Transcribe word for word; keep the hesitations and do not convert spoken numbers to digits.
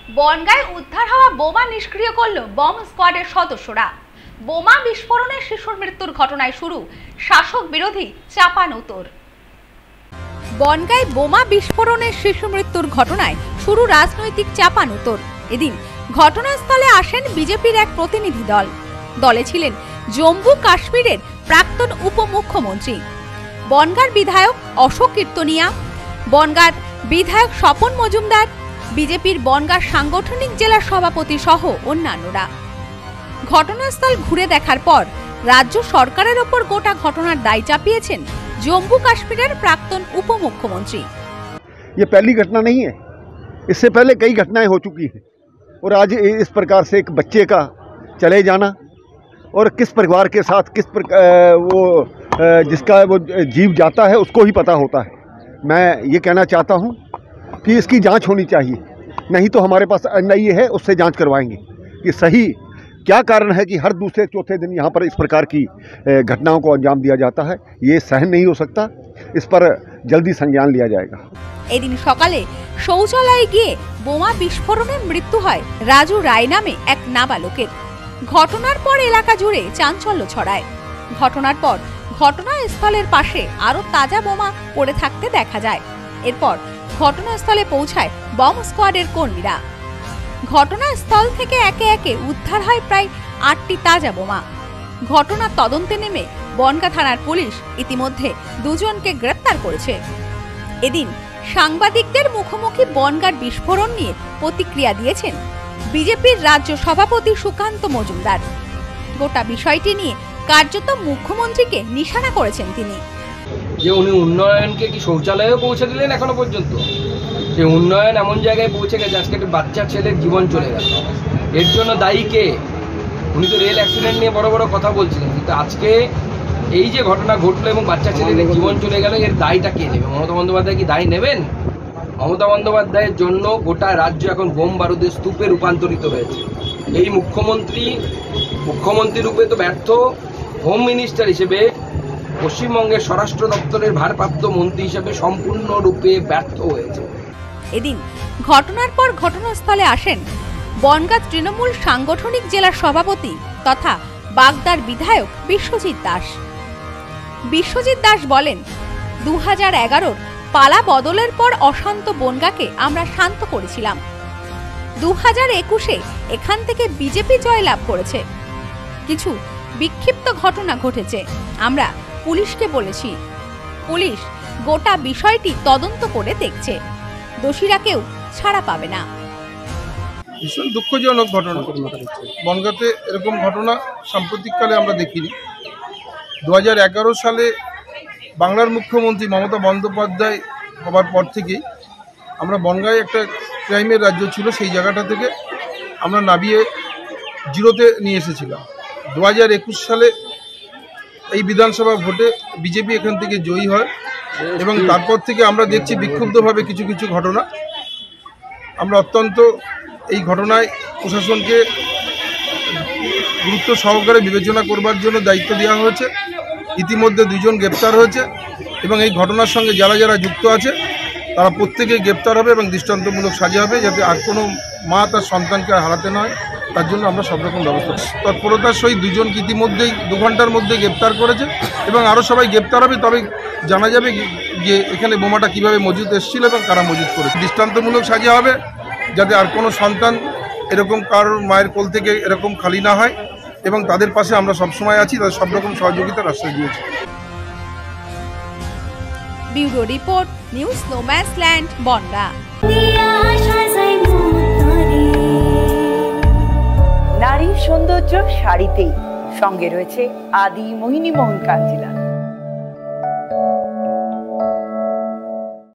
বনগাঁয় উদ্ধার হওয়া বোমা নিষ্ক্রিয় করল বম স্কোয়াডের সদস্যরা। বোমা বিস্ফোরণে শিশুর মৃত্যুর ঘটনায় শুরু শাসক বিরোধী চাপানোতর। বনগাঁয় বোমা বিস্ফোরণে শিশু মৃত্যুর ঘটনায় শুরু রাজনৈতিক চাপানোতর। এদিন ঘটনাস্থলে আসেন বিজেপির এক প্রতিনিধি দল। দলে ছিলেন জম্মু কাশ্মীরের প্রাক্তন উপমুখ্যমন্ত্রী, বনগাঁর বিধায়ক অশোক কীর্তনিয়া, বনগাঁর বিধায়ক স্বপন মজুমদার, বিজেপির বনগাঁ সাংগঠনিক জেলা সভাপতি সহ অন্যান্যরা। ঘটনাস্থল ঘুরে দেখার পর রাজ্য সরকারের ওপর গোটা ঘটনার দায় চাপিয়েছেন जम्मू कश्मीर प्राक्तन उप मुख्यमंत्री। ये पहली घटना नहीं है, इससे पहले कई घटनाएं हो चुकी हैं और आज इस प्रकार से एक बच्चे का चले जाना और किस परिवार के साथ किस प्रकार वो जिसका वो जीव जाता है उसको ही पता होता है। मैं ये कहना चाहता हूँ कि इसकी जांच होनी चाहिए, नहीं तो हमारे पास एनआईए है, उससे जांच करवाएंगे कि सही क्या कारण है कि हर दूसरे चौथे दिन यहाँ पर इस प्रकार की घटनाओं को अंजाम दिया जाता है। ये सहन नहीं हो सकता, इस पर जल्दी संज्ञान लिया जाएगा। এদিন সকালে শৌচালয়ে গিয়ে বোমা বিস্ফোরণে মৃত্যু হয় রাজু রায় নামে এক নাবালকের। ঘটনার পর এলাকা জুড়ে চাঞ্চল্য ছড়ায়। ঘটনার পর ঘটনাস্থলের পাশে আরো তাজা বোমা পড়ে থাকতে দেখা যায়। এরপর ঘটনাস্থলে পৌঁছায় বম স্কোয়াডের কর্মীরা। ঘটনাস্থল থেকে একে একে উদ্ধার হয় প্রায় আটটি তাজা বোমা। ঘটনার তদন্তে নেমে বনগাঁ থানার পুলিশ ইতিমধ্যে দুজনকে গ্রেপ্তার করেছে। এদিন সাংবাদিকদের মুখোমুখি বনগাঁর বিস্ফোরণ নিয়ে প্রতিক্রিয়া দিয়েছেন বিজেপির রাজ্য সভাপতি সুকান্ত মজুমদার। গোটা বিষয়টি নিয়ে কার্যত মুখ্যমন্ত্রীকে নিশানা করেছেন তিনি। যে উনি উন্নয়নকে কি শৌচালয়েও পৌঁছে দিলেন এখনো পর্যন্ত? যে উন্নয়ন এমন জায়গায় পৌঁছে গেছে আজকে একটা বাচ্চা ছেলের জীবন চলে গেল, এর জন্য দায়ী কে? উনি তো রেল অ্যাক্সিডেন্ট নিয়ে বড় বড় কথা বলছিলেন, কিন্তু আজকে এই যে ঘটনা ঘটলো এবং বাচ্চা ছেলেদের জীবন চলে গেল, এর দায়টা কে নেবে? মমতা বন্দ্যোপাধ্যায় কি দায় নেবেন? মমতা বন্দ্যোপাধ্যায়ের জন্য গোটা রাজ্য এখন বোম বারুদের স্তূপে রূপান্তরিত হয়েছে। এই মুখ্যমন্ত্রী মুখ্যমন্ত্রী রূপে তো ব্যর্থ, হোম মিনিস্টার হিসেবে পশ্চিমবঙ্গের স্বরাষ্ট্র দপ্তরের ভারপ্রাপ্ত মন্ত্রী হিসেবে সম্পূর্ণরূপে ব্যর্থ হয়েছে। এদিন ঘটনার পর ঘটনাস্থলে আসেন বনগাঁ তৃণমূল সাংগঠনিক জেলার সভাপতি তথা বাগদার বিধায়ক বিশ্বজিৎ দাস। বিশ্বজিৎ দাস বলেন, দু হাজার এগারোর পালা বদলের পর অশান্ত বনগাঁকে আমরা শান্ত করেছিলাম। দু হাজার একুশে এখান থেকে বিজেপি জয়লাভ করেছে। কিছু বিক্ষিপ্ত ঘটনা ঘটেছে, আমরা পুলিশকে বলেছি, পুলিশ গোটা বিষয়টি তদন্ত করে দেখছে, দোষীরা কেউ ছাড়া পাবে না। ভীষণ দুঃখজনক ঘটনা। বনগাঁতে এরকম ঘটনা সাম্প্রতিককালে আমরা দেখিনি। দু হাজার এগারো সালে বাংলার মুখ্যমন্ত্রী মমতা বন্দ্যোপাধ্যায় হবার পর থেকেই আমরা বনগাঁয় একটা ক্রাইমের রাজ্য ছিল, সেই জায়গাটা থেকে আমরা নামিয়ে জিরোতে নিয়ে এসেছিলাম। দু হাজার একুশ সালে এই বিধানসভা ভোটে বিজেপি এখান থেকে জয়ী হয় এবং তারপর থেকে আমরা দেখছি বিক্ষুব্ধভাবে কিছু কিছু ঘটনা। আমরা অত্যন্ত এই ঘটনায় প্রশাসনকে গুরুত্ব সহকারে বিবেচনা করবার জন্য দায়িত্ব দেওয়া হয়েছে। ইতিমধ্যে দুজন গ্রেপ্তার হয়েছে এবং এই ঘটনার সঙ্গে যারা যারা যুক্ত আছে তারা প্রত্যেকেই গ্রেপ্তার হবে এবং দৃষ্টান্তমূলক সাজা হবে, যাতে আর কোনো মা তার সন্তানকে হারাতে নয়, তার জন্য আমরা সব রকম ব্যবস্থা তৎপরতার সহিত দুজনকে ইতিমধ্যেই দু ঘন্টার মধ্যে গ্রেপ্তার করেছে এবং আরও সবাই গ্রেপ্তার হবে। তবে জানা যাবে যে এখানে বোমাটা কীভাবে মজুদ এসেছিল এবং কারা মজুদ করেছে। দৃষ্টান্তমূলক সাজা হবে, যাতে আর কোনো সন্তান এরকম কারোর মায়ের কোল থেকে এরকম খালি না হয় এবং তাদের পাশে আমরা সবসময় আছি, তাদের সব রকম সহযোগিতার আশ্বাস দিয়েছি। Bureau report, news no man's land, Bangaon. নারীর সৌন্দর্য শাড়িতেই, সঙ্গে রয়েছে আদি মোহিনী মোহন কাঞ্জিলা।